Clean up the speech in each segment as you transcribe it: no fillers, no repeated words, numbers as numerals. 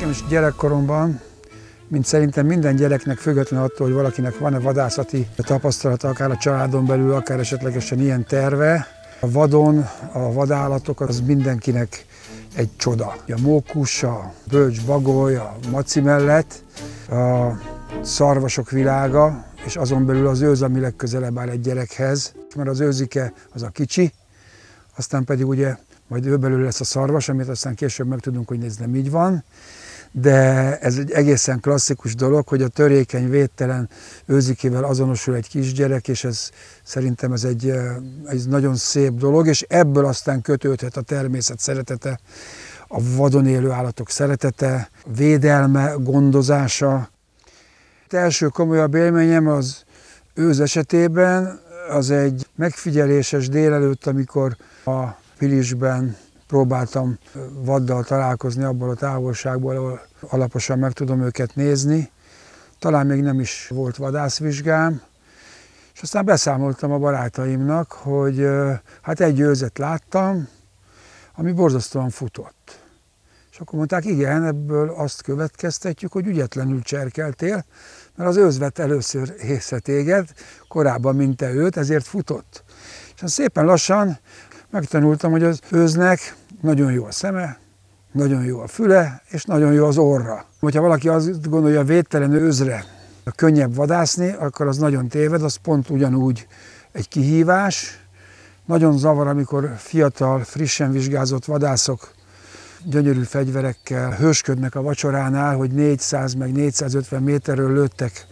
Nekem is gyerekkoromban, mint szerintem minden gyereknek, függetlenül attól, hogy valakinek van-e vadászati tapasztalata, akár a családon belül, akár esetlegesen ilyen terve, a vadon, a vadállatok az mindenkinek egy csoda. A mókus, a bölcs bagoly, a maci mellett, a szarvasok világa, és azon belül az őz, ami legközelebb áll egy gyerekhez, mert az őzike az a kicsi, aztán pedig ugye majd ő belül lesz a szarvas, amit aztán később megtudunk, hogy ez nem így van. De ez egy egészen klasszikus dolog, hogy a törékeny, védtelen őzikével azonosul egy kisgyerek, és szerintem ez egy nagyon szép dolog, és ebből aztán kötődhet a természet szeretete, a vadon élő állatok szeretete, védelme, gondozása. Az első komolyabb élményem az őz esetében, az egy megfigyeléses délelőtt, amikor a Pilisben próbáltam vaddal találkozni abból a távolságból, ahol alaposan meg tudom őket nézni. Talán még nem is volt vadászvizsgám, és aztán beszámoltam a barátaimnak, hogy hát egy őzet láttam, ami borzasztóan futott. És akkor mondták, igen, ebből azt következtetjük, hogy ügyetlenül cserkeltél, mert az őz vett először észre téged, korábban, mint te őt, ezért futott. És szépen lassan megtanultam, hogy az őznek nagyon jó a szeme, nagyon jó a füle, és nagyon jó az orra. Hogyha valaki azt gondolja, hogy a védtelen őzre könnyebb vadászni, akkor az nagyon téved, az pont ugyanúgy egy kihívás. Nagyon zavar, amikor fiatal, frissen vizsgázott vadászok gyönyörű fegyverekkel hősködnek a vacsoránál, hogy 400 meg 450 méterről lőttek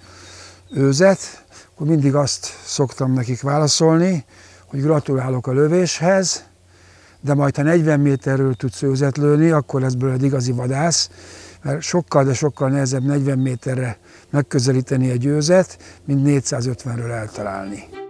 őzet, akkor mindig azt szoktam nekik válaszolni, hogy gratulálok a lövéshez, de majd ha 40 méterről tudsz őzet lőni, akkor lesz belőled igazi vadász, mert sokkal, de sokkal nehezebb 40 méterre megközelíteni egy őzet, mint 450-ről eltalálni.